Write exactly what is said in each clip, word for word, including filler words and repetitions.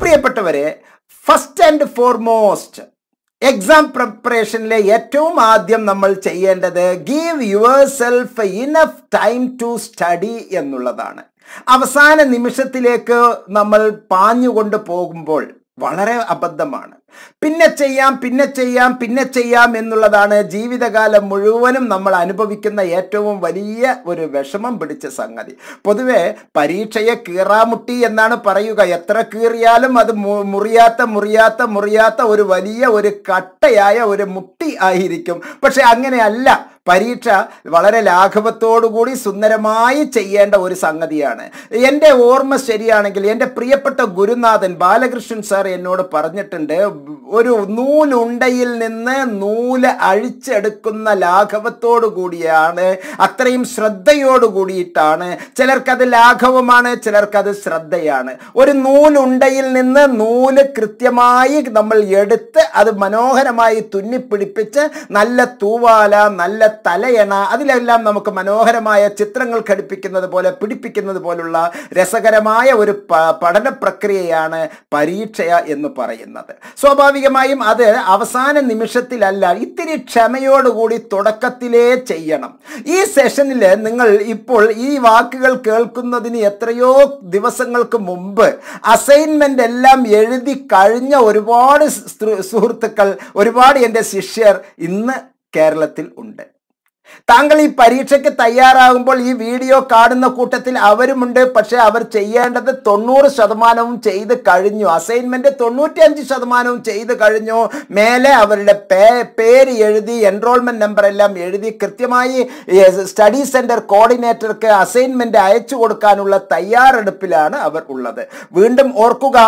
പ്രിയപ്പെട്ടവരെ, first and foremost exam പ്രിപ്പറേഷനിലെ ഏറ്റവും ആദ്യം നമ്മൾ ചെയ്യേണ്ടത് give yourself enough time to study എന്നുള്ളതാണ്. അവസാന നിമിഷത്തിലേക്ക് നമ്മൾ പാഞ്ഞുകൊണ്ട് പോകുമ്പോൾ വളരെ അബദ്ധമാണ്. പിന്നെ ചെയ്യാം പിന്നെ ചെയ്യാം പിന്നെ ചെയ്യാം എന്നുള്ളതാണ് ജീവിതകാലം മുഴുവനും നമ്മൾ അനുഭവിക്കുന്ന ഏറ്റവും വലിയ ഒരു വിഷമം പിടിച്ച സംഗതി. പൊതുവെ പരീക്ഷയെ കീറാമുട്ടി എന്നാണ് പറയുക. എത്ര കീറിയാലും അത് മുറിയാത്ത മുറിയാത്ത മുറിയാത്ത ഒരു വലിയ ഒരു കട്ടയായ ഒരു മുട്ടി ആയിരിക്കും. പക്ഷെ അങ്ങനെയല്ല. പരീക്ഷ വളരെ ലാഘവത്തോടുകൂടി സുന്ദരമായി ചെയ്യേണ്ട ഒരു സംഗതിയാണ്. എൻ്റെ ഓർമ്മ ശരിയാണെങ്കിൽ എൻ്റെ പ്രിയപ്പെട്ട ഗുരുനാഥൻ ബാലകൃഷ്ണൻ സാർ എന്നോട് പറഞ്ഞിട്ടുണ്ട്, ഒരു നൂലുണ്ടയിൽ നിന്ന് നൂല് അഴിച്ചെടുക്കുന്ന ലാഘവത്തോടു കൂടിയാണ്, അത്രയും ശ്രദ്ധയോടു കൂടിയിട്ടാണ്. ചിലർക്കത് ലാഘവമാണ്, ചിലർക്കത് ശ്രദ്ധയാണ്. ഒരു നൂലുണ്ടയിൽ നിന്ന് നൂല് കൃത്യമായി നമ്മൾ എടുത്ത് അത് മനോഹരമായി തുന്നിപ്പിടിപ്പിച്ച് നല്ല തൂവാല, നല്ല തലയണ, അതിലെല്ലാം നമുക്ക് മനോഹരമായ ചിത്രങ്ങൾ ഘടിപ്പിക്കുന്നത് പോലെ പിടിപ്പിക്കുന്നത് പോലുള്ള രസകരമായ ഒരു പഠന പ്രക്രിയയാണ് പരീക്ഷ എന്ന് പറയുന്നത്. സ്വാഭാവികമായും അത് അവസാന നിമിഷത്തിലല്ല, ഇത്തിരി ക്ഷമയോടുകൂടി തുടക്കത്തിലേ ചെയ്യണം. ഈ സെഷനിൽ നിങ്ങൾ ഇപ്പോൾ ഈ വാക്കുകൾ കേൾക്കുന്നതിന് എത്രയോ ദിവസങ്ങൾക്ക് മുമ്പ് അസൈൻമെന്റ് എല്ലാം എഴുതി കഴിഞ്ഞ ഒരുപാട് സുഹൃത്തുക്കൾ, ഒരുപാട് എൻ്റെ ശിഷ്യർ ഇന്ന് കേരളത്തിൽ ഉണ്ട്. താങ്കൾ ഈ പരീക്ഷയ്ക്ക് തയ്യാറാകുമ്പോൾ ഈ വീഡിയോ കാണുന്ന കൂട്ടത്തിൽ അവരുമുണ്ട്. പക്ഷെ അവർ ചെയ്യേണ്ടത് തൊണ്ണൂറ് ശതമാനവും ചെയ്ത് കഴിഞ്ഞു. അസൈൻമെന്റ് തൊണ്ണൂറ്റി അഞ്ച് ശതമാനവും ചെയ്ത് കഴിഞ്ഞു. മേലെ അവരുടെ പേ പേര് എഴുതി എൻറോൾമെന്റ് നമ്പർ എല്ലാം എഴുതി കൃത്യമായി സ്റ്റഡി സെന്റർ കോർഡിനേറ്റർക്ക് അസൈൻമെന്റ് അയച്ചു കൊടുക്കാനുള്ള തയ്യാറെടുപ്പിലാണ് അവർ ഉള്ളത്. വീണ്ടും ഓർക്കുക,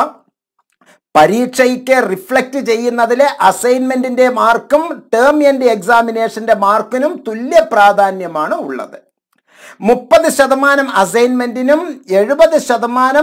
പരീക്ഷയ്ക്ക് റിഫ്ലക്റ്റ് ചെയ്യുന്നതിലെ അസൈൻമെന്റിന്റെ മാർക്കും ടേം എൻഡ് എക്സാമിനേഷന്റെ മാർക്കിനും തുല്യ പ്രാധാന്യമാണ് ഉള്ളത്. മുപ്പത് ശതമാനം അസൈൻമെന്റിനും എഴുപത് ശതമാനം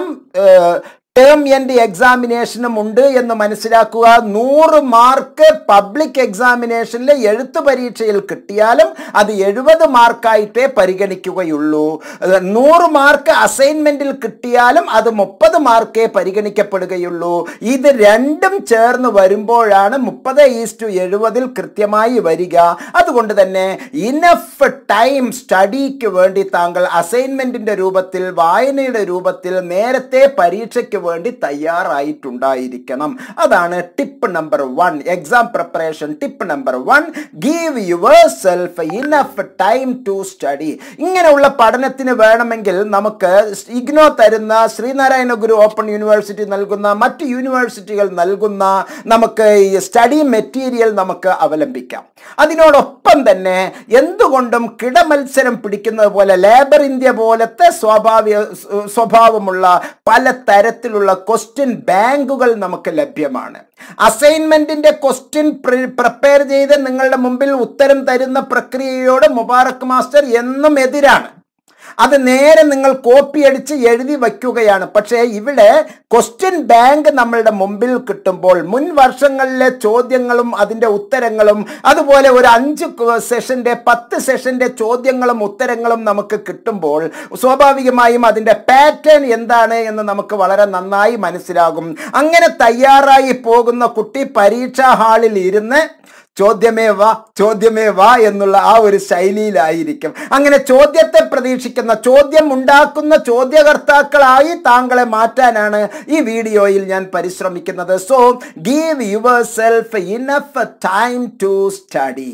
ടേം എൻഡ് എക്സാമിനേഷനും ഉണ്ട് എന്ന് മനസ്സിലാക്കുക. നൂറ് മാർക്ക് പബ്ലിക് എക്സാമിനേഷനിലെ എഴുത്തു പരീക്ഷയിൽ കിട്ടിയാലും അത് എഴുപത് മാർക്കായിട്ടേ പരിഗണിക്കുകയുള്ളൂ. നൂറ് മാർക്ക് അസൈൻമെന്റിൽ കിട്ടിയാലും അത് മുപ്പത് മാർക്കേ പരിഗണിക്കപ്പെടുകയുള്ളൂ. ഇത് രണ്ടും ചേർന്ന് വരുമ്പോഴാണ് മുപ്പത് ഈസ്റ്റു എഴുപതിൽ കൃത്യമായി വരിക. അതുകൊണ്ട് തന്നെ ഇനഫ് ടൈം സ്റ്റഡിക്ക് വേണ്ടി താങ്കൾ അസൈൻമെന്റിന്റെ രൂപത്തിൽ, വായനയുടെ രൂപത്തിൽ നേരത്തെ പരീക്ഷയ്ക്ക് വേണ്ടി തയ്യാറായിട്ടുണ്ടായിരിക്കണം. അതാണ് tip number one. Exam preparation tip number one, give yourself enough time to study. ഇങ്ങനെയുള്ള പഠനത്തിന് വേണമെങ്കിൽ നമുക്ക് ഇഗ്നോ തരുന്ന, ശ്രീനാരായണ ഗുരു ഓപ്പൺ യൂണിവേഴ്സിറ്റി നൽകുന്ന, മറ്റ് യൂണിവേഴ്സിറ്റികൾ നൽകുന്ന നമുക്ക് ഈ സ്റ്റഡി മെറ്റീരിയൽ നമുക്ക് അവലംബിക്കാം. അതിനോടൊപ്പം തന്നെ എന്തുകൊണ്ടും കിടമത്സരം പിടിക്കുന്നത് പോലെ ലേബർ ഇന്ത്യ പോലത്തെ സ്വാഭാവിക സ്വഭാവമുള്ള പല തരത്തിലുള്ള ക്വസ്റ്റ്യൻ ബാങ്കുകൾ നമുക്ക് ലഭ്യമാണ്. അസൈൻമെന്റിന്റെ ക്വസ്റ്റ്യൻ പ്രിപ്പയർ ചെയ്ത് നിങ്ങളുടെ മുമ്പിൽ ഉത്തരം തരുന്ന പ്രക്രിയയോട് മുബാറക് മാസ്റ്റർ എന്നും എതിരാണ്. അത് നേരെ നിങ്ങൾ കോപ്പി അടിച്ച് എഴുതി വയ്ക്കുകയാണ്. പക്ഷേ ഇവിടെ ക്വസ്റ്റ്യൻ ബാങ്ക് നമ്മളുടെ മുമ്പിൽ കിട്ടുമ്പോൾ മുൻ വർഷങ്ങളിലെ ചോദ്യങ്ങളും അതിൻ്റെ ഉത്തരങ്ങളും, അതുപോലെ ഒരു അഞ്ച് സെഷന്റെ പത്ത് സെഷന്റെ ചോദ്യങ്ങളും ഉത്തരങ്ങളും നമുക്ക് കിട്ടുമ്പോൾ സ്വാഭാവികമായും അതിൻ്റെ പാറ്റേൺ എന്താണ് എന്ന് നമുക്ക് വളരെ നന്നായി മനസ്സിലാകും. അങ്ങനെ തയ്യാറായി പോകുന്ന കുട്ടി പരീക്ഷാ ഹാളിൽ ഇരുന്ന് ചോദ്യമേ വാ ചോദ്യമേ വാ എന്നുള്ള ആ ഒരു ശൈലിയിലായിരിക്കും. അങ്ങനെ ചോദ്യത്തെ പ്രതീക്ഷിക്കുന്ന, ചോദ്യം ഉണ്ടാക്കുന്ന ചോദ്യകർത്താക്കളായി താങ്കളെ മാറ്റാനാണ് ഈ വീഡിയോയിൽ ഞാൻ പരിശ്രമിക്കുന്നത്. So give yourself enough time to study.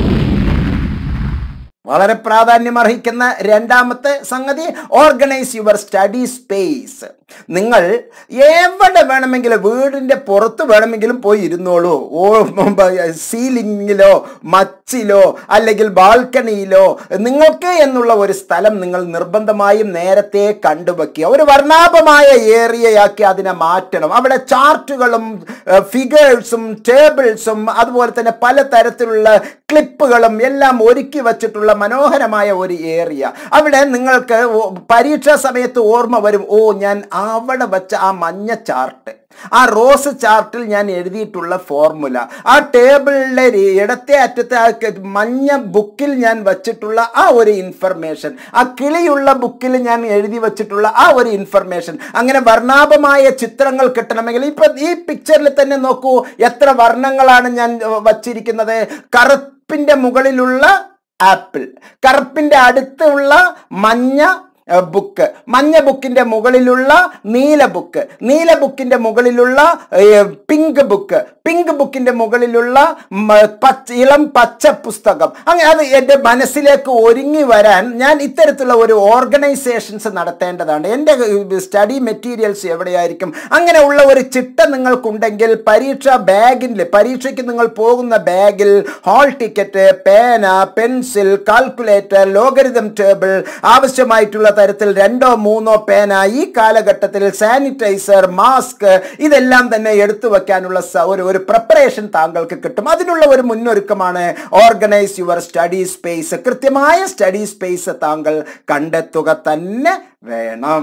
വളരെ പ്രാധാന്യം അർഹിക്കുന്ന രണ്ടാമത്തെ സംഗതി, ഓർഗനൈസ് യുവർ സ്റ്റഡി സ്പേസ്. നിങ്ങൾ എവിടെ വേണമെങ്കിലും, വീടിൻ്റെ പുറത്ത് വേണമെങ്കിലും പോയി ഇരുന്നോളൂ. ഓ സീലിങ്ങിലോ മച്ചിലോ അല്ലെങ്കിൽ ബാൽക്കണിയിലോ നിങ്ങൾക്ക് എന്നുള്ള ഒരു സ്ഥലം നിങ്ങൾ നിർബന്ധമായും നേരത്തെ കണ്ടുവെക്കുക. ഒരു വർണ്ണാഭമായ ഏരിയയാക്കി അതിനെ മാറ്റണം. അവിടെ ചാർട്ടുകളും ഫിഗേഴ്സും ടേബിൾസും അതുപോലെ തന്നെ പലതരത്തിലുള്ള ക്ലിപ്പുകളും എല്ലാം ഒരുക്കി വച്ചിട്ടുള്ള മനോഹരമായ ഒരു ഏരിയ. അവിടെ നിങ്ങൾക്ക് പരീക്ഷാ സമയത്ത് ഓർമ്മ വരും, ഓ ഞാൻ അവിടെ വച്ച ആ മഞ്ഞ ചാർട്ട്, ആ റോസ് ചാർട്ടിൽ ഞാൻ എഴുതിയിട്ടുള്ള ഫോർമുല, ആ ടേബിളിലെ ഇടത്തെ അറ്റത്തെ മഞ്ഞ ബുക്കിൽ ഞാൻ വച്ചിട്ടുള്ള ആ ഒരു ഇൻഫർമേഷൻ, ആ കിളിയുള്ള ബുക്കിൽ ഞാൻ എഴുതി വച്ചിട്ടുള്ള ആ ഒരു ഇൻഫർമേഷൻ, അങ്ങനെ വർണ്ണാഭമായ ചിത്രങ്ങൾ കിട്ടണമെങ്കിൽ ഇപ്പൊ ഈ പിക്ചറിൽ തന്നെ നോക്കൂ, എത്ര വർണ്ണങ്ങളാണ് ഞാൻ വച്ചിരിക്കുന്നത്. കറുപ്പിന്റെ മുകളിലുള്ള ആപ്പിൾ, കറുപ്പിന്റെ അടുത്തുള്ള മഞ്ഞ ബുക്ക്, മഞ്ഞ ബുക്കിന്റെ മുകളിലുള്ള നീല ബുക്ക്, നീല ബുക്കിന്റെ മുകളിലുള്ള പിങ്ക് ബുക്ക്, പിങ്ക് ബുക്കിന്റെ മുകളിലുള്ള പച്ച ഇളം പച്ച പുസ്തകം. അങ്ങനെ അത് എൻ്റെ മനസ്സിലേക്ക് ഒരുങ്ങി വരാൻ ഞാൻ ഇത്തരത്തിലുള്ള ഒരു ഓർഗനൈസേഷൻസ് നടത്തേണ്ടതാണ്. എൻ്റെ സ്റ്റഡി മെറ്റീരിയൽസ് എവിടെയായിരിക്കും? അങ്ങനെ ഉള്ള ഒരു ചിട്ട നിങ്ങൾക്കുണ്ടെങ്കിൽ പരീക്ഷാ ബാഗിൽ, പരീക്ഷയ്ക്ക് നിങ്ങൾ പോകുന്ന ബാഗിൽ ഹാൾ ടിക്കറ്റ്, പേന, പെൻസിൽ, കാൽക്കുലേറ്റർ, ലോഗരിതം ടേബിൾ, ആവശ്യമായിട്ടുള്ള തരത്തിൽ രണ്ടോ മൂന്നോ പേന, ഈ കാലഘട്ടത്തിൽ സാനിറ്റൈസർ, മാസ്ക്, ഇതെല്ലാം തന്നെ എടുത്തു വെക്കാനുള്ള ഒരു ഒരു പ്രിപ്പറേഷൻ താങ്കൾക്ക് കിട്ടും. അതിനുള്ള ഒരു മുന്നൊരുക്കമാണ് ഓർഗനൈസ് യുവർ സ്റ്റഡി സ്പേസ്. കൃത്യമായ സ്റ്റഡി സ്പേസ് താങ്കൾ കണ്ടെത്തുക തന്നെ വേണം.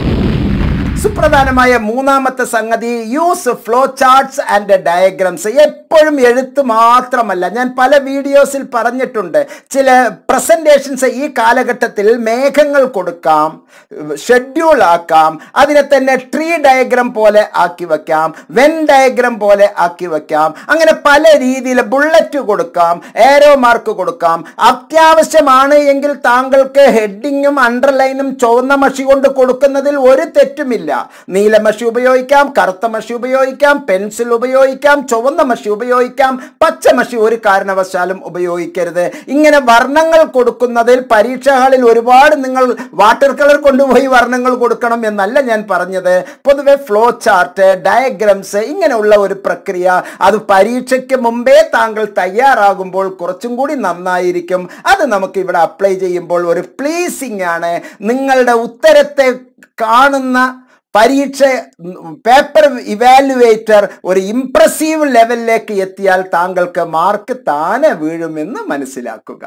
സുപ്രധാനമായ മൂന്നാമത്തെ സംഗതി, use flow charts and diagrams. എപ്പോഴും എഴുത്ത് മാത്രമല്ല, ഞാൻ പല വീഡിയോസിൽ പറഞ്ഞിട്ടുണ്ട്, ചില പ്രസന്റേഷൻസ് ഈ കാലഘട്ടത്തിൽ മേഘങ്ങൾ കൊടുക്കാം, ഷെഡ്യൂൾ ആക്കാം, അതിനെ തന്നെ ട്രീ ഡയഗ്രാം പോലെ ആക്കി വെക്കാം, വെൻ ഡയഗ്രാം പോലെ ആക്കി വെക്കാം, അങ്ങനെ പല രീതിയിൽ ബുള്ളറ്റ് കൊടുക്കാം, ഏരോ മാർക്ക് കൊടുക്കാം. അത്യാവശ്യമാണ് എങ്കിൽ താങ്കൾക്ക് ഹെഡിങ്ങും അണ്ടർലൈനും ചുവന്ന മഷി കൊണ്ട് കൊടുക്കുന്നതിൽ ഒരു തെറ്റുമില്ല. നീലമഷി ഉപയോഗിക്കാം, കറുത്ത മഷി ഉപയോഗിക്കാം, പെൻസിൽ ഉപയോഗിക്കാം, ചുവന്ന മഷി ഉപയോഗിക്കാം, പച്ചമഷി ഒരു കാരണവശാലും ഉപയോഗിക്കരുത്. ഇങ്ങനെ വർണ്ണങ്ങൾ കൊടുക്കുന്നതിൽ പരീക്ഷാ ഹാളിൽ ഒരുപാട് നിങ്ങൾ വാട്ടർ കളർ കൊണ്ടുപോയി വർണ്ണങ്ങൾ കൊടുക്കണം എന്നല്ല ഞാൻ പറഞ്ഞത്. പൊതുവെ ഫ്ലോ ചാർട്ട്, ഡയഗ്രാംസ്, ഇങ്ങനെയുള്ള ഒരു പ്രക്രിയ അത് പരീക്ഷയ്ക്ക് മുമ്പേ താങ്കൾ തയ്യാറാകുമ്പോൾ കുറച്ചും കൂടി നന്നായിരിക്കും. അത് നമുക്ക് ഇവിടെ അപ്ലൈ ചെയ്യുമ്പോൾ ഒരു പ്ലീസിംഗ് ആണ്. നിങ്ങളുടെ ഉത്തരത്തെ കാണുന്ന പരീക്ഷ പേപ്പർ ഇവാലുവേറ്റർ ഒരു ഇംപ്രസീവ് ലെവലിലേക്ക് എത്തിയാൽ താങ്കൾക്ക് മാർക്ക് താനെ വീഴുമെന്ന് മനസ്സിലാക്കുക.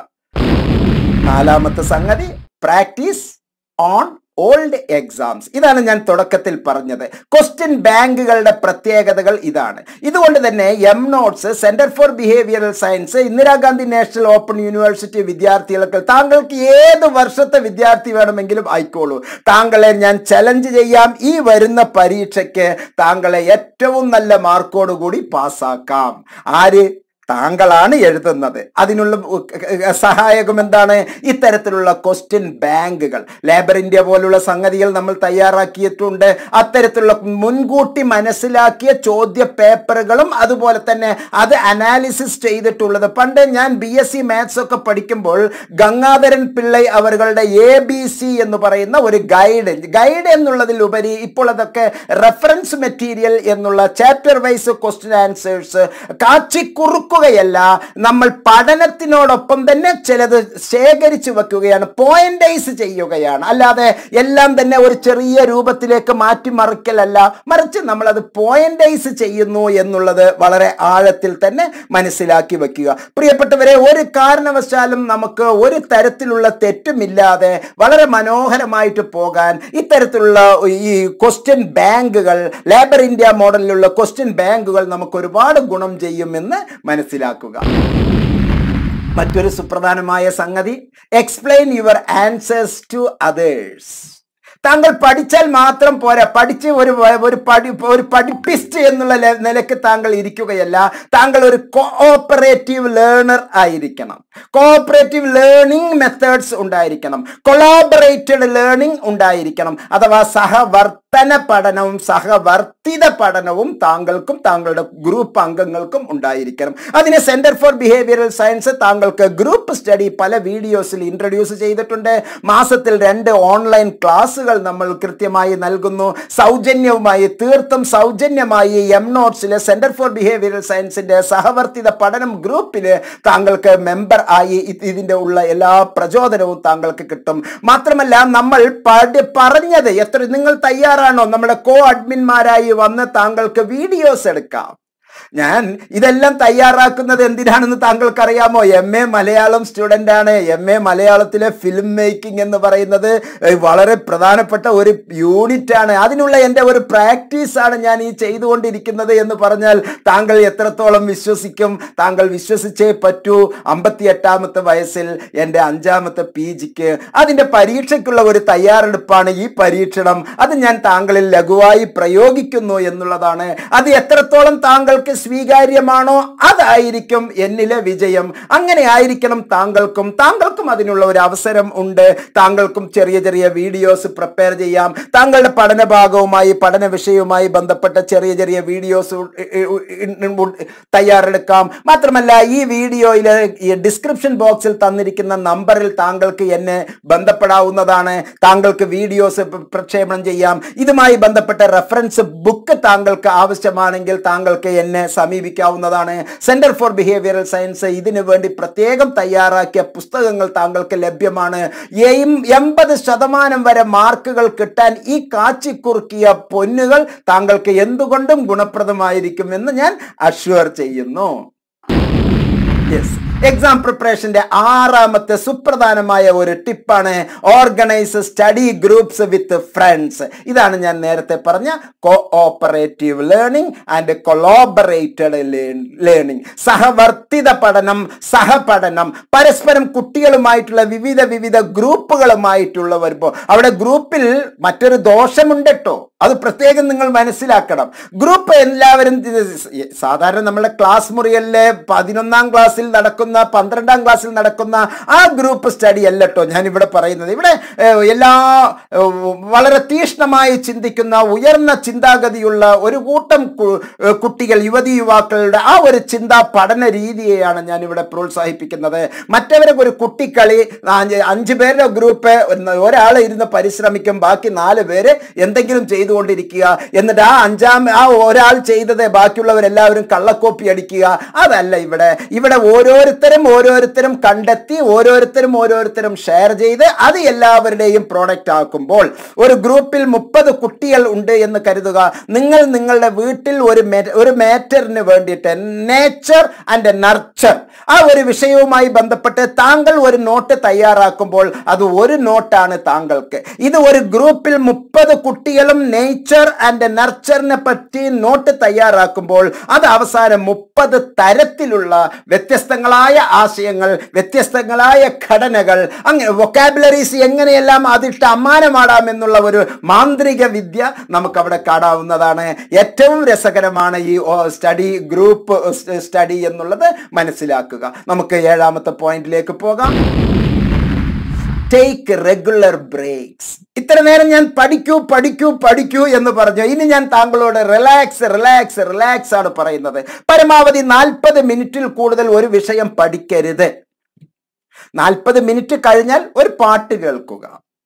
നാലാമത്തെ സംഗതി, പ്രാക്ടീസ് ഓൺ ഓൾഡ് എക്സാംസ്. ഇതാണ് ഞാൻ തുടക്കത്തിൽ പറഞ്ഞത്. ക്വസ്റ്റ്യൻ ബാങ്കുകളുടെ പ്രത്യേകതകൾ ഇതാണ്. ഇതുകൊണ്ട് തന്നെ M notes, centre for behavioural science, Indira Gandhi national open university വിദ്യാർത്ഥികൾക്ക്, താങ്കൾക്ക് ഏത് വർഷത്തെ വിദ്യാർത്ഥി വേണമെങ്കിലും ആയിക്കോളൂ, താങ്കളെ ഞാൻ ചലഞ്ച് ചെയ്യാം. ഈ വരുന്ന പരീക്ഷയ്ക്ക് താങ്കളെ ഏറ്റവും നല്ല മാർക്കോടുകൂടി പാസ്സാക്കാം. ആര്? താങ്കളാണ് എഴുതുന്നത്. അതിനുള്ള സഹായകം എന്താണ്? ഇത്തരത്തിലുള്ള ക്വസ്റ്റ്യൻ ബാങ്കുകൾ, ലേബർ ഇന്ത്യ പോലുള്ള സംഗതികൾ നമ്മൾ തയ്യാറാക്കിയിട്ടുണ്ട്. അത്തരത്തിലുള്ള മുൻകൂട്ടി മനസ്സിലാക്കിയ ചോദ്യ പേപ്പറുകളും അതുപോലെ തന്നെ അത് അനാലിസിസ് ചെയ്തിട്ടുള്ളത്. പണ്ട് ഞാൻ ബി എസ് സി മാത്സ് ഒക്കെ പഠിക്കുമ്പോൾ ഗംഗാധരൻ പിള്ളൈ അവരുടെ എ ബി സി എന്ന് പറയുന്ന ഒരു ഗൈഡ് ഗൈഡ് എന്നുള്ളതിലുപരി ഇപ്പോൾ അതൊക്കെ റെഫറൻസ് മെറ്റീരിയൽ എന്നുള്ള ചാപ്റ്റർ വൈസ് ക്വസ്റ്റ്യൻ ആൻസേഴ്സ് കാച്ചിക്കുറുക്കുക ല്ല നമ്മൾ പഠനത്തിനോടൊപ്പം തന്നെ ചിലത് ശേഖരിച്ചു വെക്കുകയാണ്, പോയിന്റൈസ് ചെയ്യുകയാണ്. അല്ലാതെ എല്ലാം തന്നെ ഒരു ചെറിയ രൂപത്തിലേക്ക് മാറ്റിമറിക്കലല്ല, മറിച്ച് നമ്മളത് പോയിന്റൈസ് ചെയ്യുന്നു എന്നുള്ളത് വളരെ ആഴത്തിൽ തന്നെ മനസ്സിലാക്കി വെക്കുക. പ്രിയപ്പെട്ടവരെ, ഒരു കാരണവശാലും നമുക്ക് ഒരു തരത്തിലുള്ള തെറ്റുമില്ലാതെ വളരെ മനോഹരമായിട്ട് പോകാൻ ഇത്തരത്തിലുള്ള ഈ ക്വസ്റ്റ്യൻ ബാങ്കുകൾ, ലേബർ ഇന്ത്യ മോഡലിലുള്ള ക്വസ്റ്റ്യൻ ബാങ്കുകൾ നമുക്ക് ഒരുപാട് ഗുണം ചെയ്യുമെന്ന് മനസ്സിലാക്കുക. മറ്റൊരു സുപ്രധാനമായ സംഗതി, explain your answers to others. താങ്കൾ പഠിച്ചാൽ മാത്രം പോരാ, പഠിച്ച് ഒരു ഒരു പഠി ഒരു പഠിപ്പിസ്റ്റ് എന്നുള്ള നിലയ്ക്ക് താങ്കൾ ഇരിക്കുകയല്ല, താങ്കൾ ഒരു കോഓപ്പറേറ്റീവ് ലേണർ ആയിരിക്കണം. കോഓപ്പറേറ്റീവ് ലേണിംഗ് മെത്തേഡ്സ് ഉണ്ടായിരിക്കണം, കൊളാബറേറ്റഡ് ലേണിംഗ് ഉണ്ടായിരിക്കണം. അഥവാ സഹവർത്തന പഠനവും സഹവർത്തിത പഠനവും താങ്കൾക്കും താങ്കളുടെ ഗ്രൂപ്പ് അംഗങ്ങൾക്കും ഉണ്ടായിരിക്കണം. അതിന് സെന്റർ ഫോർ ബിഹേവിയറൽ സയൻസ് താങ്കൾക്ക് ഗ്രൂപ്പ് സ്റ്റഡി പല വീഡിയോസിൽ ഇൻട്രൊഡ്യൂസ് ചെയ്തിട്ടുണ്ട്. മാസത്തിൽ രണ്ട് ഓൺലൈൻ ക്ലാസ്സുകൾ നമ്മൾ കൃത്യമായി നൽകുന്നു, സൗജന്യവുമായി, തീർത്തും സൗജന്യമായി. എം നോട്ട്സിലെ സെന്റർ ഫോർ ബിഹേവിയറൽ സയൻസിന്റെ സഹവർത്തിത പഠനം ഗ്രൂപ്പില് താങ്കൾക്ക് മെമ്പർ ആയി ഇതിന്റെ ഉള്ള എല്ലാ പ്രചോദനവും താങ്കൾക്ക് കിട്ടും. മാത്രമല്ല, നമ്മൾ പഠി പറഞ്ഞത് എത്ര നിങ്ങൾ തയ്യാറാണോ നമ്മുടെ കോ അഡ്മിന്മാരായി വന്ന് താങ്കൾക്ക് വീഡിയോസ് എടുക്കാം. ഞാൻ ഇതെല്ലാം തയ്യാറാക്കുന്നത് എന്തിനാണെന്ന് താങ്കൾക്കറിയാമോ? എം എ മലയാളം സ്റ്റുഡൻ്റ് ആണ്. എം എ മലയാളത്തിലെ ഫിലിം മേക്കിംഗ് എന്ന് പറയുന്നത് വളരെ പ്രധാനപ്പെട്ട ഒരു യൂണിറ്റ് ആണ്. അതിനുള്ള എൻ്റെ ഒരു പ്രാക്ടീസാണ് ഞാൻ ഈ ചെയ്തുകൊണ്ടിരിക്കുന്നത് എന്ന് പറഞ്ഞാൽ താങ്കൾ എത്രത്തോളം വിശ്വസിക്കും? താങ്കൾ വിശ്വസിച്ചേ പറ്റൂ. അമ്പത്തി എട്ടാമത്തെ വയസ്സിൽ എൻ്റെ അഞ്ചാമത്തെ പി ജിക്ക് അതിൻ്റെ പരീക്ഷയ്ക്കുള്ള ഒരു തയ്യാറെടുപ്പാണ് ഈ പരീക്ഷണം. അത് ഞാൻ താങ്കളിൽ ലഘുവായി പ്രയോഗിക്കുന്നു എന്നുള്ളതാണ്. അത് എത്രത്തോളം താങ്കൾക്ക് സ്വീകാര്യമാണോ അതായിരിക്കും എന്നിലെ വിജയം. അങ്ങനെ ആയിരിക്കണം താങ്കൾക്കും. താങ്കൾക്കും അതിനുള്ള ഒരു അവസരം ഉണ്ട്. താങ്കൾക്കും ചെറിയ ചെറിയ വീഡിയോസ് പ്രിപ്പയർ ചെയ്യാം. താങ്കളുടെ പഠന ഭാഗവുമായി പഠന വിഷയവുമായി ബന്ധപ്പെട്ട ചെറിയ ചെറിയ വീഡിയോസ് തയ്യാറെടുക്കാം. മാത്രമല്ല ഈ വീഡിയോയിലെ ഈ ഡിസ്ക്രിപ്ഷൻ ബോക്സിൽ തന്നിരിക്കുന്ന നമ്പറിൽ താങ്കൾക്ക് എന്നെ ബന്ധപ്പെടാവുന്നതാണ്. താങ്കൾക്ക് വീഡിയോസ് പ്രക്ഷേപണം ചെയ്യാം. ഇതുമായി ബന്ധപ്പെട്ട റെഫറൻസ് ബുക്ക് താങ്കൾക്ക് ആവശ്യമാണെങ്കിൽ താങ്കൾക്ക് എന്നെ സമീപിക്കാവുന്നതാണ്. സെന്റർ ഫോർ ബിഹേവിയറൽ സയൻസ് ഇതിനു വേണ്ടി പ്രത്യേകം തയ്യാറാക്കിയ പുസ്തകങ്ങൾ താങ്കൾക്ക് ലഭ്യമാണ്. എൺപത് ശതമാനം വരെ മാർക്കുകൾ കിട്ടാൻ ഈ കാച്ചിക്കുറുക്കിയ പൊന്നുകൾ താങ്കൾക്ക് എന്തുകൊണ്ടും ഗുണപ്രദമായിരിക്കും എന്ന് ഞാൻ അഷ്വർ ചെയ്യുന്നു. യെസ്, എക്സാം പ്രിപ്പറേഷന്റെ ആറാമത്തെ സുപ്രധാനമായ ഒരു ടിപ്പാണ് organise study groups with friends. ഇതാണ് ഞാൻ നേരത്തെ പറഞ്ഞ cooperative learning and collaborated learning. സഹവർത്തിത പഠനം, സഹപഠനം, പരസ്പരം കുട്ടികളുമായിട്ടുള്ള വിവിധ വിവിധ ഗ്രൂപ്പുകളുമായിട്ടുള്ള വരുമ്പോൾ അവിടെ ഗ്രൂപ്പിൽ മറ്റൊരു ദോഷമുണ്ട് കേട്ടോ. അത് പ്രത്യേകം നിങ്ങൾ മനസ്സിലാക്കണം. ഗ്രൂപ്പ് എല്ലാവരും സാധാരണ നമ്മുടെ ക്ലാസ് മുറികളിലെ പതിനൊന്നാം ക്ലാസ്സിൽ നടക്കുന്ന പന്ത്രണ്ടാം ക്ലാസ്സിൽ നടക്കുന്ന ആ ഗ്രൂപ്പ് സ്റ്റഡി അല്ല കേട്ടോ ഞാൻ ഇവിടെ പറയുന്നത്. ഇവിടെ എല്ലാ വളരെ തീക്ഷ്ണമായി ചിന്തിക്കുന്ന ഉയർന്ന ചിന്താഗതിയുള്ള ഒരു കൂട്ടം കുട്ടികൾ, യുവതി യുവാക്കളുടെ ആ ഒരു ചിന്താ പഠന രീതിയെയാണ് ഞാൻ ഇവിടെ പ്രോത്സാഹിപ്പിക്കുന്നത്. മറ്റവരൊക്കെ ഒരു കുട്ടിക്കളി, അഞ്ചു പേരുടെ ഗ്രൂപ്പ്, ഒരാൾ ഇരുന്ന് പരിശ്രമിക്കും, ബാക്കി നാല് പേര് എന്തെങ്കിലും ചെയ്തു കൊണ്ടിരിക്കുക. എന്നിട്ട് ആ അഞ്ചാം ആ ഒരാൾ ചെയ്തത് ബാക്കിയുള്ളവരെല്ലാവരും കള്ളക്കോപ്പി അടിക്കുക. അതല്ല ഇവിടെ. ഇവിടെ ഓരോരുത്തരും ഓരോരുത്തരും കണ്ടെത്തി ഓരോരുത്തരും ഓരോരുത്തരും ഷെയർ ചെയ്ത് അത് എല്ലാവരുടെയും പ്രോഡക്റ്റ് ആക്കുമ്പോൾ ഒരു ഗ്രൂപ്പിൽ മുപ്പത് കുട്ടികൾ ഉണ്ട് എന്ന് കരുതുക. നിങ്ങൾ നിങ്ങളുടെ വീട്ടിൽ ഒരു ഒരു മാറ്ററിന് വേണ്ടിയിട്ട് നേച്ചർ ആൻഡ് നർച്ചർ ആ ഒരു വിഷയവുമായി ബന്ധപ്പെട്ട് താങ്കൾ ഒരു നോട്ട് തയ്യാറാക്കുമ്പോൾ അത് ഒരു നോട്ടാണ് താങ്കൾക്ക്. ഇത് ഒരു ഗ്രൂപ്പിൽ മുപ്പത് കുട്ടികളും നേച്ചർ ആൻഡ് നർച്ചറിനെ പറ്റി നോട്ട് തയ്യാറാക്കുമ്പോൾ അത് അവസാനം മുപ്പത് തരത്തിലുള്ള വ്യത്യസ്തങ്ങളായ ആശയങ്ങൾ, വ്യത്യസ്തങ്ങളായ ഘടനകൾ, അങ്ങനെ വൊക്കാബുലറീസ് എങ്ങനെയെല്ലാം അതിട്ട് അമ്മാനമാടാം എന്നുള്ള ഒരു മാന്ത്രിക വിദ്യ നമുക്കവിടെ കാണാവുന്നതാണ്. ഏറ്റവും രസകരമാണ് ഈ സ്റ്റഡി ഗ്രൂപ്പ് സ്റ്റഡി എന്നുള്ളത് മനസ്സിലാക്കുക. നമുക്ക് ഏഴാമത്തെ പോയിന്റിലേക്ക് പോകാം. Take regular breaks. ഇത്ര നേരം ഞാൻ പഠിക്കൂ പഠിക്കൂ പഠിക്കൂ എന്ന് പറഞ്ഞു. ഇനി ഞാൻ താങ്കളോട് റിലാക്സ് റിലാക്സ് റിലാക്സ് ആണ് പറയുന്നത്. പരമാവധി നാൽപ്പത് മിനിറ്റിൽ കൂടുതൽ ഒരു വിഷയം പഠിക്കരുത്. നാൽപ്പത് മിനിറ്റ് കഴിഞ്ഞാൽ ഒരു പാട്ട് കേൾക്കുക.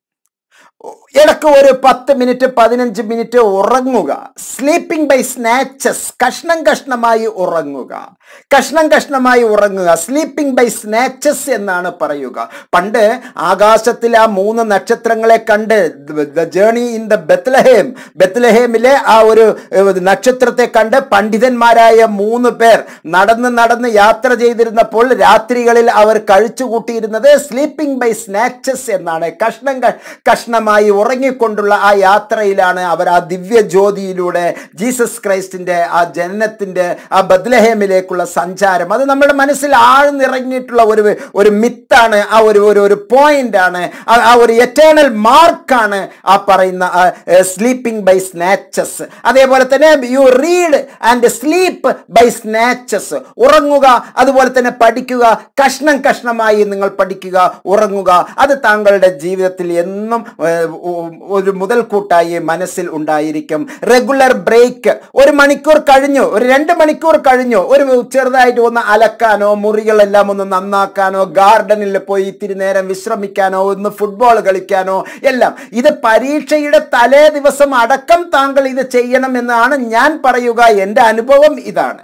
ഇടക്ക് ഒരു പത്ത് മിനിറ്റ് പതിനഞ്ച് മിനിറ്റ് ഉറങ്ങുക. സ്ലീപ്പിംഗ് ബൈ സ്നാച്ചസ്, കഷ്ണം കഷ്ണമായി ഉറങ്ങുക, കഷ്ണം കഷ്ണമായി ഉറങ്ങുക. സ്ലീപ്പിംഗ് ബൈ സ്നാച്ചസ് എന്നാണ് പറയുക. പണ്ട് ആകാശത്തിൽ ആ മൂന്ന് നക്ഷത്രങ്ങളെ കണ്ട് the journey in the Bethlehem, ബെത്ലഹേമിലെ ആ ഒരു നക്ഷത്രത്തെ കണ്ട് പണ്ഡിതന്മാരായ മൂന്ന് പേർ നടന്ന് നടന്ന് യാത്ര ചെയ്തിരുന്നപ്പോൾ രാത്രികളിൽ അവർ കഴിച്ചുകൂട്ടിയിരുന്നത് സ്ലീപ്പിംഗ് ബൈ സ്നാച്ചസ് എന്നാണ്. കഷ്ണം കഷ്ണമായി ഉറങ്ങിക്കൊണ്ടുള്ള ആ യാത്രയിലാണ് അവർ ആ ദിവ്യ ജ്യോതിയിലൂടെ ജീസസ് ക്രൈസ്റ്റിന്റെ ആ ജനനത്തിന്റെ ആ ബത്ലഹേമിലേക്കുള്ള സഞ്ചാരം. അത് നമ്മുടെ മനസ്സിൽ ആഴ്ന്നിറങ്ങിയിട്ടുള്ള ഒരു ഒരു മിത്താണ്, ആ ഒരു ഒരു പോയിന്റ് ആണ്, ആ ഒരു എറ്റേണൽ മാർക്കാണ് ആ പറയുന്ന സ്ലീപ്പിംഗ് ബൈ സ്നാച്ചസ്. അതേപോലെ തന്നെ you read and sleep by snatches. ഉറങ്ങുക, അതുപോലെ തന്നെ പഠിക്കുക. കഷ്ണം കഷ്ണമായി നിങ്ങൾ പഠിക്കുക, ഉറങ്ങുക. അത് താങ്കളുടെ ജീവിതത്തിൽ എന്നും ഒരു മുതൽക്കൂട്ടായി മനസ്സിൽ ഉണ്ടായിരിക്കും. Regular break. ഒരു മണിക്കൂർ കഴിഞ്ഞു, ഒരു രണ്ട് മണിക്കൂർ കഴിഞ്ഞു, ഒരു ചെറുതായിട്ട് ഒന്ന് അലക്കാനോ മുറികളെല്ലാം ഒന്ന് നന്നാക്കാനോ ഗാർഡനിൽ പോയി ഇത്തിരി നേരം വിശ്രമിക്കാനോ ഒന്ന് ഫുട്ബോൾ കളിക്കാനോ എല്ലാം. ഇത് പരീക്ഷയുടെ തലേ ദിവസം അടക്കം താങ്കൾ ഇത് ചെയ്യണം എന്നാണ് ഞാൻ പറയുക. എൻ്റെ അനുഭവം ഇതാണ്.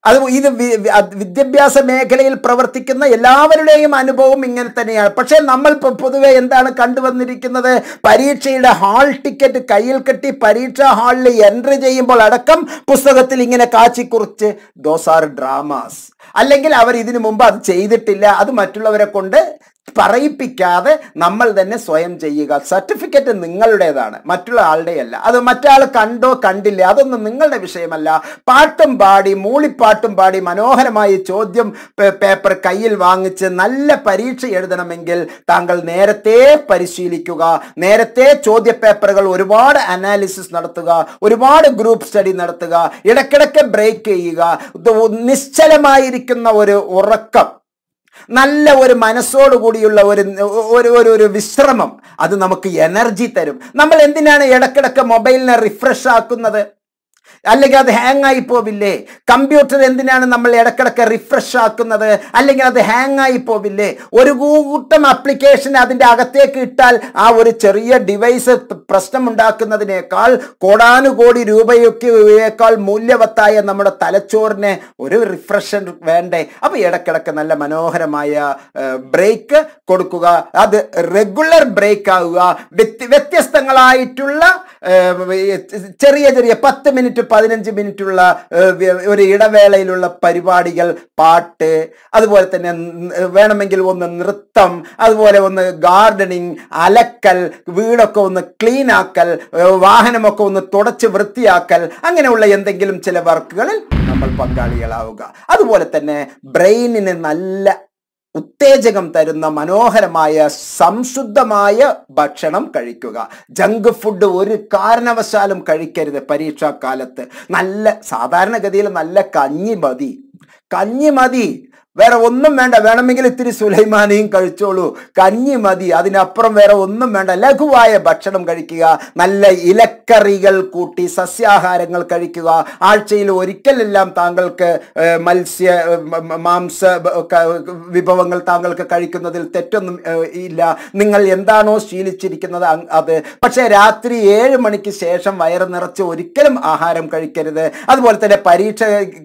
അത് ഇത് വിദ്യാഭ്യാസ മേഖലയിൽ പ്രവർത്തിക്കുന്ന എല്ലാവരുടെയും അനുഭവം ഇങ്ങനെ തന്നെയാണ്. പക്ഷേ നമ്മൾ ഇപ്പോൾ പൊതുവെ എന്താണ് കണ്ടുവന്നിരിക്കുന്നത്? പരീക്ഷയുടെ ഹാൾ ടിക്കറ്റ് കയ്യിൽ കെട്ടി പരീക്ഷാ ഹാളിൽ എൻട്രി ചെയ്യുമ്പോൾ അടക്കം പുസ്തകത്തിൽ ഇങ്ങനെ കാച്ചിക്കുറിച്ച് ദോസ് ആർ ഡ്രാമാസ്, അല്ലെങ്കിൽ അവർ ഇതിനു മുമ്പ് അത് ചെയ്തിട്ടില്ല, അത് മറ്റുള്ളവരെ കൊണ്ട് പറയിപ്പിക്കാതെ നമ്മൾ തന്നെ സ്വയം ചെയ്യുക. സർട്ടിഫിക്കറ്റ് നിങ്ങളുടേതാണ്, മറ്റുള്ള ആളുടെയല്ല. അത് മറ്റാൾ കണ്ടോ കണ്ടില്ല അതൊന്നും നിങ്ങളുടെ വിഷയമല്ല. പാട്ടും പാടി മൂളിപ്പാട്ടും പാടി മനോഹരമായി ചോദ്യം പേപ്പർ കയ്യിൽ വാങ്ങിച്ച് നല്ല പരീക്ഷ എഴുതണമെങ്കിൽ താങ്കൾ നേരത്തെ പരിശീലിക്കുക, നേരത്തെ ചോദ്യ പേപ്പറുകൾ ഒരുപാട് അനാലിസിസ് നടത്തുക, ഒരുപാട് ഗ്രൂപ്പ് സ്റ്റഡി നടത്തുക, ഇടയ്ക്കിടയ്ക്ക് ബ്രേക്ക് ചെയ്യുക. നിശ്ചലമായിരിക്കുന്ന ഒരു ഉറക്കം, നല്ല ഒരു മനസ്സോടുകൂടിയുള്ള ഒരു ഒരു ഒരു വിശ്രമം, അത് നമുക്ക് എനർജി തരും. നമ്മൾ എന്തിനാണ് ഇടയ്ക്കിടയ്ക്ക് മൊബൈലിനെ റിഫ്രഷ് ആക്കുന്നത്? അല്ലെങ്കിൽ അത് ഹാങ് ആയി പോവില്ലേ? കമ്പ്യൂട്ടർ എന്തിനാണ് നമ്മൾ ഇടയ്ക്കിടയ്ക്ക് റിഫ്രഷ് ആക്കുന്നത്? അല്ലെങ്കിൽ അത് ഹാങ് ആയി പോവില്ലേ? ഒരു കൂട്ടം ആപ്ലിക്കേഷൻ അതിൻ്റെ അകത്തേക്ക് ഇട്ടാൽ ആ ഒരു ചെറിയ ഡിവൈസ് പ്രശ്നമുണ്ടാക്കുന്നതിനേക്കാൾ കോടാനുകോടി രൂപയൊക്കെയേക്കാൾ മൂല്യവത്തായ നമ്മുടെ തലച്ചോറിനെ ഒരു റിഫ്രഷർ വേണ്ടേ? അപ്പോൾ ഇടയ്ക്കിടയ്ക്ക് നല്ല മനോഹരമായ ബ്രേക്ക് കൊടുക്കുക. അത് റെഗുലർ ബ്രേക്ക് ആവുക. വ്യത്യസ്തങ്ങളായിട്ടുള്ള ചെറിയ ചെറിയ പത്ത് മിനിറ്റ് പതിനഞ്ച് മിനിറ്റുള്ള ഒരു ഇടവേളയിലുള്ള പരിപാടികൾ, പാട്ട്, അതുപോലെ തന്നെ വേണമെങ്കിൽ ഒന്ന് നൃത്തം, അതുപോലെ ഒന്ന് ഗാർഡനിങ്, അലക്കൽ, വീടൊക്കെ ഒന്ന് ക്ലീൻ ആക്കൽ, വാഹനമൊക്കെ ഒന്ന് തുടച്ച് വൃത്തിയാക്കൽ, അങ്ങനെയുള്ള എന്തെങ്കിലും ചില വർക്കുകളിൽ നമ്മൾ പങ്കാളികളാവുക. അതുപോലെ തന്നെ ബ്രെയിനിന് നല്ല ഉത്തേജകം തരുന്ന മനോഹരമായ സംശുദ്ധമായ ഭക്ഷണം കഴിക്കുക. ജങ്ക് ഫുഡ് ഒരു കാരണവശാലും കഴിക്കരുത്. പരീക്ഷാ കാലത്ത് നല്ല സാധാരണഗതിയിൽ നല്ല കഞ്ഞി മതി, കഞ്ഞി മതി, വേറെ ഒന്നും വേണ്ട. വേണമെങ്കിൽ ഇത്തിരി സുലൈമാനിയും കഴിച്ചോളൂ, കഞ്ഞി മതി, അതിനപ്പുറം വേറെ ഒന്നും വേണ്ട. ലഘുവായ ഭക്ഷണം കഴിക്കുക, നല്ല ഇലക്കറികൾ കൂട്ടി സസ്യാഹാരങ്ങൾ കഴിക്കുക. ആഴ്ചയിൽ ഒരിക്കലെല്ലാം താങ്കൾക്ക് മത്സ്യ മാംസ വിഭവങ്ങൾ താങ്കൾക്ക് കഴിക്കുന്നതിൽ തെറ്റൊന്നും ഇല്ല. നിങ്ങൾ എന്താണോ ശീലിച്ചിരിക്കുന്നത് അത്. പക്ഷേ രാത്രി ഏഴ് മണിക്ക് ശേഷം വയറ് നിറച്ച് ഒരിക്കലും ആഹാരം കഴിക്കരുത്. അതുപോലെ തന്നെ പരീക്ഷ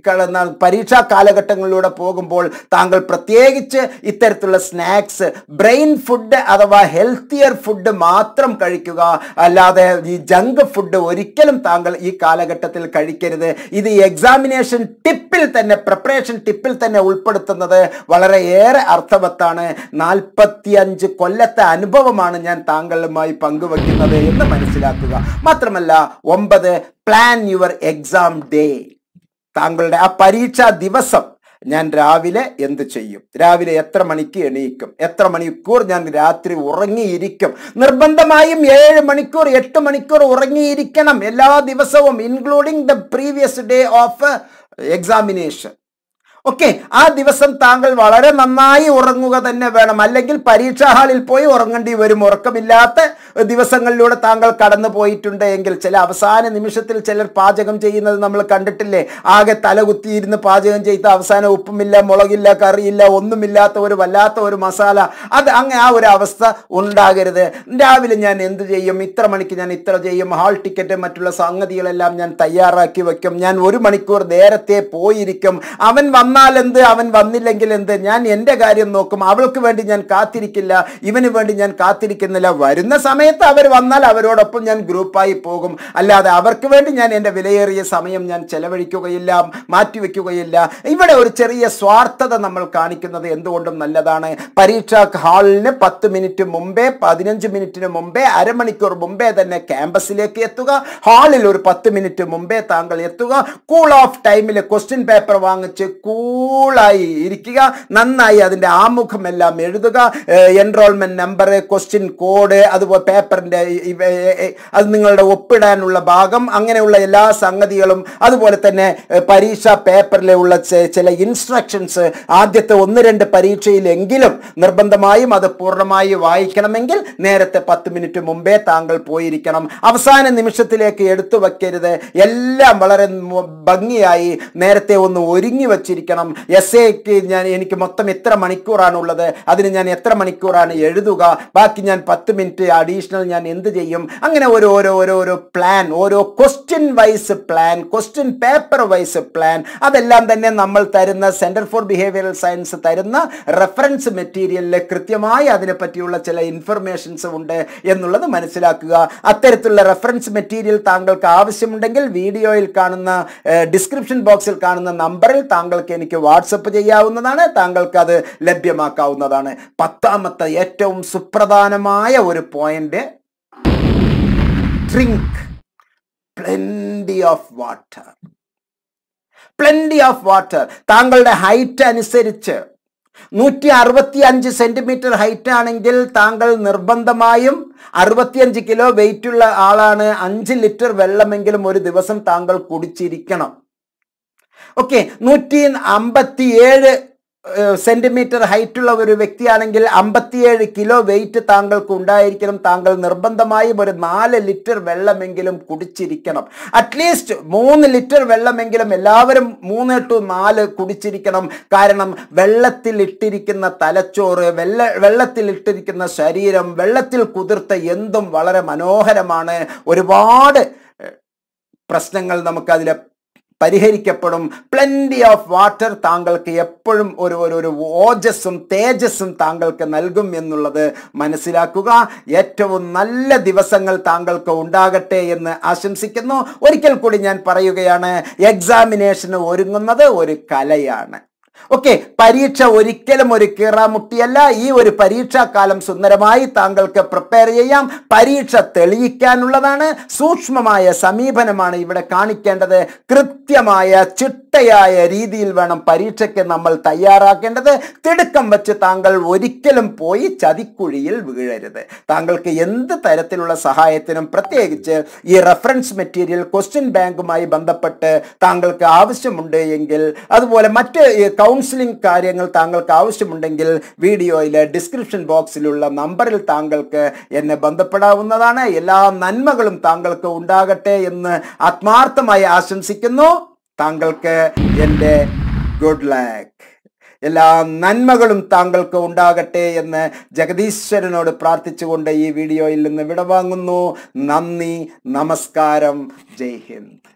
പരീക്ഷാ കാലഘട്ടങ്ങളിലൂടെ പോകുമ്പോൾ താങ്കൾ പ്രത്യേകിച്ച് ഇത്തരത്തിലുള്ള സ്നാക്സ്, ബ്രെയിൻ ഫുഡ് അഥവാ ഹെൽത്തിയർ ഫുഡ് മാത്രം കഴിക്കുക. അല്ലാതെ ഈ ജങ്ക് ഫുഡ് ഒരിക്കലും താങ്കൾ ഈ കാലഘട്ടത്തിൽ കഴിക്കരുത്. ഇത് എക്സാമിനേഷൻ ടിപ്പിൽ തന്നെ, പ്രിപ്പറേഷൻ ടിപ്പിൽ തന്നെ ഉൾപ്പെടുത്തുന്നത് വളരെ ഏറെ അർത്ഥവത്താണ്. നാൽപ്പത്തി അഞ്ച് കൊല്ലത്തെ അനുഭവമാണ് ഞാൻ താങ്കളുമായി പങ്കുവയ്ക്കുന്നത് എന്ന് മനസ്സിലാക്കുക. മാത്രമല്ല, ഒമ്പത്, പ്ലാൻ യുവർ എക്സാം ഡേ. താങ്കളുടെ ആ പരീക്ഷാ ദിവസം ഞാൻ രാവിലെ എന്ത് ചെയ്യും, രാവിലെ എത്ര മണിക്ക് എണീക്കും, എത്ര മണിക്കൂർ ഞാൻ രാത്രി ഉറങ്ങിയിരിക്കും. നിർബന്ധമായും ഏഴ് മണിക്കൂർ എട്ട് മണിക്കൂർ ഉറങ്ങിയിരിക്കണം എല്ലാ ദിവസവും, including the previous day of examination. Okay, ആ ദിവസം താങ്കൾ വളരെ നന്നായി ഉറങ്ങുക തന്നെ വേണം. അല്ലെങ്കിൽ പരീക്ഷാ ഹാളിൽ പോയി ഉറങ്ങേണ്ടി വരും. ഉറക്കമില്ലാത്ത ദിവസങ്ങളിലൂടെ താങ്കൾ കടന്നു പോയിട്ടുണ്ട് എങ്കിൽ, ചില അവസാന നിമിഷത്തിൽ ചിലർ പാചകം ചെയ്യുന്നത് നമ്മൾ കണ്ടിട്ടില്ലേ? ആകെ തലകുത്തിയിരുന്ന് പാചകം ചെയ്ത് അവസാനം ഉപ്പുമില്ല, മുളകില്ല, കറിയില്ല, ഒന്നുമില്ലാത്ത ഒരു വല്ലാത്ത ഒരു മസാല. അത് അങ്ങനെ ആ ഒരു അവസ്ഥ ഉണ്ടാകരുത്. രാവിലെ ഞാൻ എന്ത് ചെയ്യും, ഇത്ര മണിക്ക് ഞാൻ ഇത്ര ചെയ്യും, ഹാൾ ടിക്കറ്റ് മറ്റുള്ള സംഗതികളെല്ലാം ഞാൻ തയ്യാറാക്കി വെക്കും. ഞാൻ ഒരു മണിക്കൂർ നേരത്തെ പോയിരിക്കും. അവൻ വന്ന എന്ത്, അവൻ വന്നില്ലെങ്കിൽ എന്ത്, ഞാൻ എൻ്റെ കാര്യം നോക്കും. അവൾക്ക് വേണ്ടി ഞാൻ കാത്തിരിക്കില്ല, ഇവന് വേണ്ടി ഞാൻ കാത്തിരിക്കുന്നില്ല. വരുന്ന സമയത്ത് അവർ വന്നാൽ അവരോടൊപ്പം ഞാൻ ഗ്രൂപ്പായി പോകും. അല്ലാതെ അവർക്ക് വേണ്ടി ഞാൻ എൻ്റെ വിലയേറിയ സമയം ഞാൻ ചെലവഴിക്കുകയില്ല, മാറ്റിവെക്കുകയില്ല. ഇവിടെ ഒരു ചെറിയ സ്വാർത്ഥത നമ്മൾ കാണിക്കുന്നത് എന്തുകൊണ്ടും നല്ലതാണ്. പരീക്ഷാ ഹാളിന് പത്ത് മിനിറ്റ് മുമ്പേ, പതിനഞ്ച് മിനിറ്റിന് മുമ്പേ, അരമണിക്കൂർ മുമ്പേ തന്നെ ക്യാമ്പസിലേക്ക് എത്തുക. ഹാളിൽ ഒരു പത്ത് മിനിറ്റ് മുമ്പേ താങ്കൾ എത്തുക. കൂൾ ഓഫ് ടൈമിൽ ക്വസ്റ്റ്യൻ പേപ്പർ വാങ്ങിച്ച് കൂളായി ഇരിക്കുക. നന്നായി അതിൻ്റെ ആമുഖമെല്ലാം എഴുതുക. എൻറോൾമെന്റ് നമ്പർ, ക്വസ്റ്റ്യൻ കോഡ്, അതുപോലെ പേപ്പറിൻ്റെ അത് നിങ്ങളുടെ ഒപ്പിടാനുള്ള ഭാഗം, അങ്ങനെയുള്ള എല്ലാ സംഗതികളും, അതുപോലെ തന്നെ പരീക്ഷാ പേപ്പറിലുള്ള ചില ഇൻസ്ട്രക്ഷൻസ് ആദ്യത്തെ ഒന്ന് രണ്ട് പരീക്ഷയിലെങ്കിലും നിർബന്ധമായും അത് പൂർണ്ണമായി വായിക്കണമെങ്കിൽ നേരത്തെ പത്ത് മിനിറ്റ് മുമ്പേ താങ്കൾ പോയിരിക്കണം. അവസാന നിമിഷത്തിലേക്ക് എടുത്തു വയ്ക്കരുത്. എല്ലാം വളരെ ഭംഗിയായി നേരത്തെ ഒന്ന് ഒരുങ്ങി വച്ചിരിക്കണം. പഠിക്കണം, എസ് എക്ക് ഞാൻ എനിക്ക് മൊത്തം എത്ര മണിക്കൂറാണുള്ളത്, അതിന് ഞാൻ എത്ര മണിക്കൂറാണ് എഴുതുക, ബാക്കി ഞാൻ പത്ത് മിനിറ്റ് അഡീഷണൽ ഞാൻ എന്ത് ചെയ്യും, അങ്ങനെ ഓരോ ഓരോ ഓരോ ഓരോ പ്ലാൻ, ഓരോ question wise plan, question paper wise plan, അതെല്ലാം തന്നെ നമ്മൾ തരുന്ന സെന്റർ ഫോർ ബിഹേവിയറൽ സയൻസ് തരുന്ന റെഫറൻസ് മെറ്റീരിയലിൽ കൃത്യമായി അതിനെ പറ്റിയുള്ള ചില ഇൻഫർമേഷൻസ് ഉണ്ട് എന്നുള്ളത് മനസ്സിലാക്കുക. അത്തരത്തിലുള്ള റെഫറൻസ് മെറ്റീരിയൽ താങ്കൾക്ക് ആവശ്യമുണ്ടെങ്കിൽ വീഡിയോയിൽ കാണുന്ന ഡിസ്ക്രിപ്ഷൻ ബോക്സിൽ കാണുന്ന നമ്പറിൽ താങ്കൾക്ക് എനിക്ക് വാട്സപ്പ് ചെയ്യാവുന്നതാണ്, താങ്കൾക്ക് അത് ലഭ്യമാക്കാവുന്നതാണ്. പത്താമത്തെ ഏറ്റവും സുപ്രധാനമായ ഒരു point, drink plenty of water. Plenty of water. താങ്കളുടെ ഹൈറ്റ് അനുസരിച്ച് നൂറ്റി അറുപത്തി അഞ്ച് സെന്റിമീറ്റർ ഹൈറ്റ് ആണെങ്കിൽ താങ്കൾ നിർബന്ധമായും അറുപത്തിയഞ്ച് കിലോ വെയിറ്റ് ഉള്ള ആളാണ്, അഞ്ച് ലിറ്റർ വെള്ളമെങ്കിലും ഒരു ദിവസം താങ്കൾ കുടിച്ചിരിക്കണം. ഓക്കെ, നൂറ്റി അമ്പത്തി ഏഴ് സെന്റിമീറ്റർ ഹൈറ്റ് ഉള്ള ഒരു വ്യക്തിയാണെങ്കിൽ അമ്പത്തിയേഴ് കിലോ വെയിറ്റ് താങ്കൾക്ക് ഉണ്ടായിരിക്കണം. താങ്കൾ നിർബന്ധമായും ഒരു നാല് ലിറ്റർ വെള്ളമെങ്കിലും കുടിച്ചിരിക്കണം. അറ്റ്ലീസ്റ്റ് മൂന്ന് ലിറ്റർ വെള്ളമെങ്കിലും എല്ലാവരും മൂന്ന് ടു നാല് കുടിച്ചിരിക്കണം. കാരണം വെള്ളത്തിൽ ഇട്ടിരിക്കുന്ന തലച്ചോറ്, വെള്ള വെള്ളത്തിൽ ഇട്ടിരിക്കുന്ന ശരീരം, വെള്ളത്തിൽ കുതിർത്ത എന്തും വളരെ മനോഹരമാണ്. ഒരുപാട് പ്രശ്നങ്ങൾ നമുക്കതിൽ പരിഹരിക്കപ്പെടും. പ്ലെൻറ്റി ഓഫ് വാട്ടർ താങ്കൾക്ക് എപ്പോഴും ഒരു ഒരു ഓജസ്സും തേജസ്സും താങ്കൾക്ക് നൽകും എന്നുള്ളത് മനസ്സിലാക്കുക. ഏറ്റവും നല്ല ദിവസങ്ങൾ താങ്കൾക്ക് ഉണ്ടാകട്ടെ എന്ന് ആശംസിക്കുന്നു. ഒരിക്കൽ കൂടി ഞാൻ പറയുകയാണ്, എക്സാമിനേഷന് ഒരുങ്ങുന്നത് ഒരു കലയാണ്. ഓക്കെ, പരീക്ഷ ഒരിക്കലും ഒരു കീറാമുട്ടിയല്ല. ഈ ഒരു പരീക്ഷാകാലം സുന്ദരമായി താങ്കൾക്ക് പ്രിപ്പയർ ചെയ്യാം. പരീക്ഷ തെളിയിക്കാനുള്ളതാണ്. സൂക്ഷ്മമായ സമീപനമാണ് ഇവിടെ കാണിക്കേണ്ടത്. കൃത്യമായ ചിട്ടയായ രീതിയിൽ വേണം പരീക്ഷയ്ക്ക് നമ്മൾ തയ്യാറാക്കേണ്ടത്. തിടുക്കം വെച്ച് താങ്കൾ ഒരിക്കലും പോയി ചതിക്കുഴിയിൽ വീഴരുത്. താങ്കൾക്ക് എന്ത് തരത്തിലുള്ള സഹായത്തിനും, പ്രത്യേകിച്ച് ഈ റെഫറൻസ് മെറ്റീരിയൽ ക്വസ്റ്റ്യൻ ബാങ്കുമായി ബന്ധപ്പെട്ട് താങ്കൾക്ക് ആവശ്യമുണ്ട് എങ്കിൽ, അതുപോലെ മറ്റ് കൗൺസിലിംഗ് കാര്യങ്ങൾ താങ്കൾക്ക് ആവശ്യമുണ്ടെങ്കിൽ വീഡിയോയിലെ ഡിസ്ക്രിപ്ഷൻ ബോക്സിലുള്ള നമ്പറിൽ താങ്കൾക്ക് എന്നെ ബന്ധപ്പെടാവുന്നതാണ്. എല്ലാ നന്മകളും താങ്കൾക്ക് ഉണ്ടാകട്ടെ എന്ന് ആത്മാർത്ഥമായി ആശംസിക്കുന്നു. താങ്കൾക്ക് എൻ്റെ ഗുഡ് ലക്ക്. എല്ലാ നന്മകളും താങ്കൾക്ക് ഉണ്ടാകട്ടെ എന്ന് ജഗദീശ്വരനോട് പ്രാർത്ഥിച്ചുകൊണ്ട് ഈ വീഡിയോയിൽ നിന്ന് വിടവാങ്ങുന്നു. നന്ദി, നമസ്കാരം, ജയ് ഹിന്ദ്.